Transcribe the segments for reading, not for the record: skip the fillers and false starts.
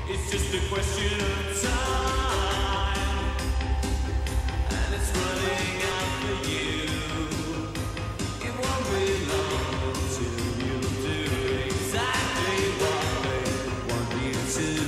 It's just a question of time, and it's running out for you. It won't be long till you do exactly what they want you to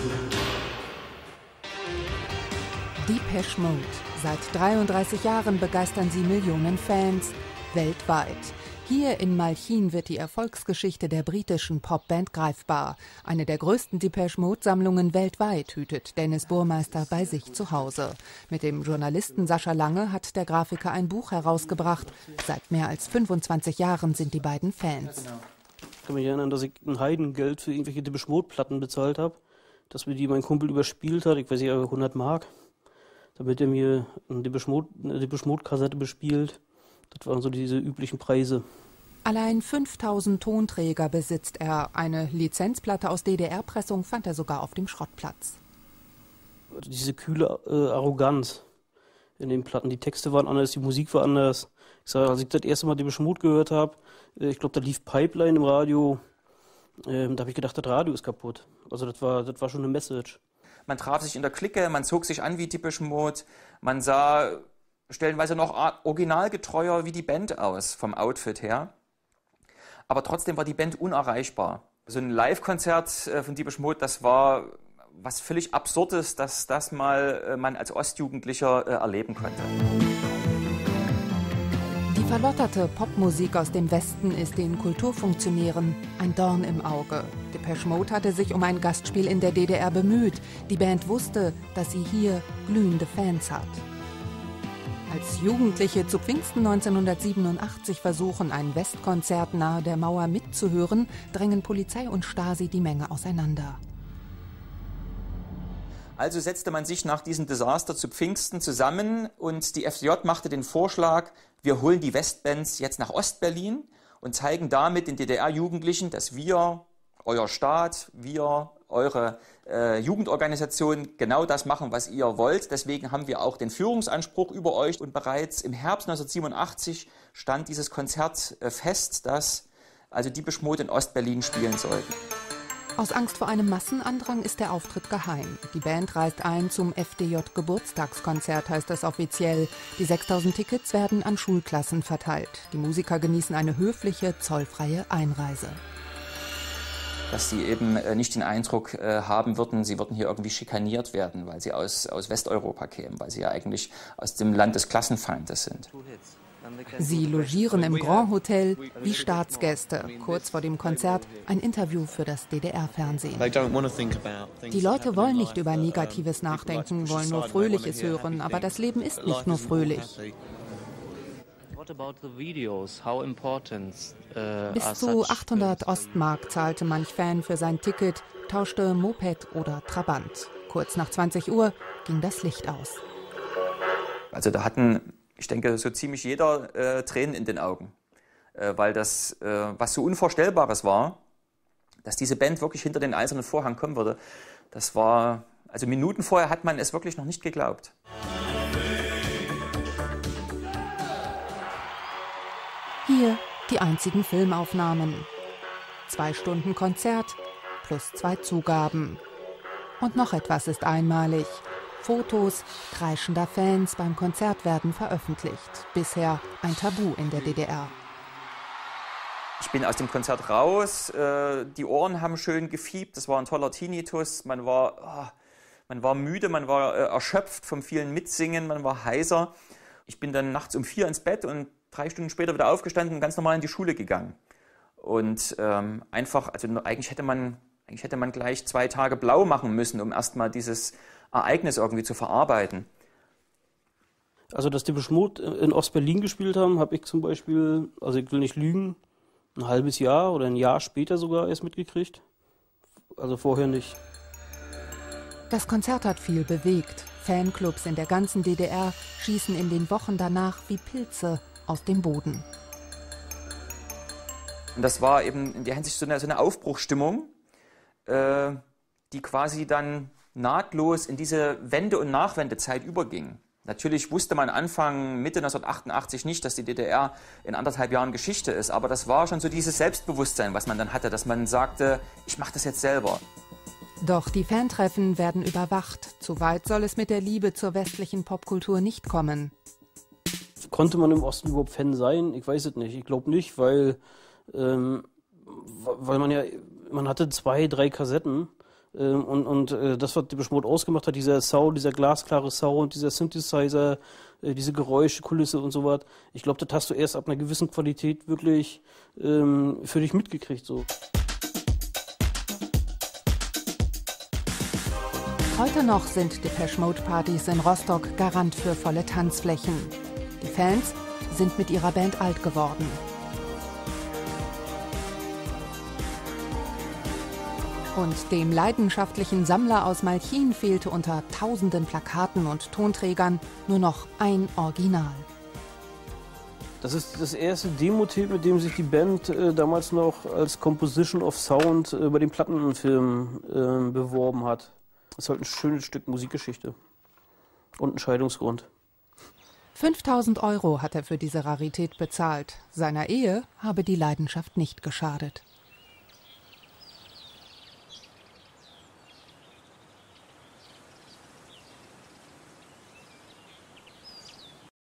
do. Depeche Mode. Seit 33 Jahren begeistern sie Millionen Fans weltweit. Hier in Malchin wird die Erfolgsgeschichte der britischen Popband greifbar. Eine der größten Depeche-Mode-Sammlungen weltweit hütet Dennis Burmeister bei sich zu Hause. Mit dem Journalisten Sascha Lange hat der Grafiker ein Buch herausgebracht. Seit mehr als 25 Jahren sind die beiden Fans. Ich kann mich erinnern, dass ich ein Heidengeld für irgendwelche Depeche-Mode-Platten bezahlt habe. Dass mir die mein Kumpel überspielt hat, ich weiß nicht, 100 Mark. Damit er mir eine Depeche-Mode-Kassette bespielt. Das waren so diese üblichen Preise. Allein 5000 Tonträger besitzt er. Eine Lizenzplatte aus DDR-Pressung fand er sogar auf dem Schrottplatz. Diese kühle Arroganz in den Platten. Die Texte waren anders, die Musik war anders. Ich sage, als ich das erste Mal Depeche Mode gehört habe, ich glaube, da lief Pipeline im Radio. Da habe ich gedacht, das Radio ist kaputt. Also das war schon eine Message. Man traf sich in der Clique, man zog sich an wie Depeche Mode, man sah stellenweise noch originalgetreuer wie die Band aus, vom Outfit her. Aber trotzdem war die Band unerreichbar. So ein Live-Konzert von Depeche Mode, das war was völlig Absurdes, dass das mal man als Ostjugendlicher erleben konnte. Die verlotterte Popmusik aus dem Westen ist den Kulturfunktionären ein Dorn im Auge. Depeche Mode hatte sich um ein Gastspiel in der DDR bemüht. Die Band wusste, dass sie hier glühende Fans hat. Als Jugendliche zu Pfingsten 1987 versuchen, ein Westkonzert nahe der Mauer mitzuhören, drängen Polizei und Stasi die Menge auseinander. Also setzte man sich nach diesem Desaster zu Pfingsten zusammen und die FDJ machte den Vorschlag, wir holen die Westbands jetzt nach Ostberlin und zeigen damit den DDR-Jugendlichen, dass wir, euer Staat, wir, eure Jugendorganisation genau das machen, was ihr wollt. Deswegen haben wir auch den Führungsanspruch über euch. Und bereits im Herbst 1987 stand dieses Konzert fest, dass also Depeche Mode in Ostberlin spielen sollten. Aus Angst vor einem Massenandrang ist der Auftritt geheim. Die Band reist ein zum FDJ-Geburtstagskonzert, heißt es offiziell. Die 6000 Tickets werden an Schulklassen verteilt. Die Musiker genießen eine höfliche, zollfreie Einreise. Dass sie eben nicht den Eindruck haben würden, sie würden hier irgendwie schikaniert werden, weil sie aus Westeuropa kämen, weil sie ja eigentlich aus dem Land des Klassenfeindes sind. Sie logieren im Grand Hotel wie Staatsgäste. Kurz vor dem Konzert ein Interview für das DDR-Fernsehen. Die Leute wollen nicht über Negatives nachdenken, wollen nur Fröhliches hören. Aber das Leben ist nicht nur fröhlich. Bis zu 800 Ostmark zahlte manch Fan für sein Ticket, tauschte Moped oder Trabant. Kurz nach 20 Uhr ging das Licht aus. Also da hatten, ich denke, so ziemlich jeder Tränen in den Augen, weil das, was so Unvorstellbares war, dass diese Band wirklich hinter den eisernen Vorhang kommen würde, das war, also Minuten vorher hat man es wirklich noch nicht geglaubt. Hier die einzigen Filmaufnahmen. 2 Stunden Konzert plus 2 Zugaben. Und noch etwas ist einmalig. Fotos kreischender Fans beim Konzert werden veröffentlicht. Bisher ein Tabu in der DDR. Ich bin aus dem Konzert raus, die Ohren haben schön gefiebt, das war ein toller Tinnitus, man war müde, man war erschöpft vom vielen Mitsingen, man war heiser. Ich bin dann nachts um 4 ins Bett und 3 Stunden später wieder aufgestanden und ganz normal in die Schule gegangen. Und einfach, also eigentlich hätte man gleich 2 Tage blau machen müssen, um erstmal dieses Ereignis irgendwie zu verarbeiten. Also, dass Depeche Mode in Ostberlin gespielt haben, habe ich zum Beispiel, also ich will nicht lügen, ein halbes Jahr oder ein Jahr später sogar erst mitgekriegt. Also vorher nicht. Das Konzert hat viel bewegt. Fanclubs in der ganzen DDR schießen in den Wochen danach wie Pilze aus dem Boden. Und das war eben in der Hinsicht so eine Aufbruchsstimmung, die quasi dann nahtlos in diese Wende- und Nachwendezeit überging. Natürlich wusste man Anfang, Mitte 1988 nicht, dass die DDR in 1,5 Jahren Geschichte ist, aber das war schon so dieses Selbstbewusstsein, was man dann hatte, dass man sagte, ich mache das jetzt selber. Doch die Fantreffen werden überwacht. Zu weit soll es mit der Liebe zur westlichen Popkultur nicht kommen. Konnte man im Osten überhaupt Fan sein? Ich weiß es nicht. Ich glaube nicht, weil man hatte 2, 3 Kassetten und das, was Depeche Mode ausgemacht hat, dieser Sound, dieser glasklare Sound, dieser Synthesizer, diese Geräuschkulisse und so was. Ich glaube, das hast du erst ab einer gewissen Qualität wirklich für dich mitgekriegt. So. Heute noch sind Depeche Mode Partys in Rostock Garant für volle Tanzflächen. Die Fans sind mit ihrer Band alt geworden. Und dem leidenschaftlichen Sammler aus Malchin fehlte unter tausenden Plakaten und Tonträgern nur noch ein Original. Das ist das erste Demo-Tape, mit dem sich die Band damals noch als Composition of Sound bei den Plattenfilmen beworben hat. Das ist halt ein schönes Stück Musikgeschichte und ein Scheidungsgrund. 5.000 € hat er für diese Rarität bezahlt. Seiner Ehe habe die Leidenschaft nicht geschadet.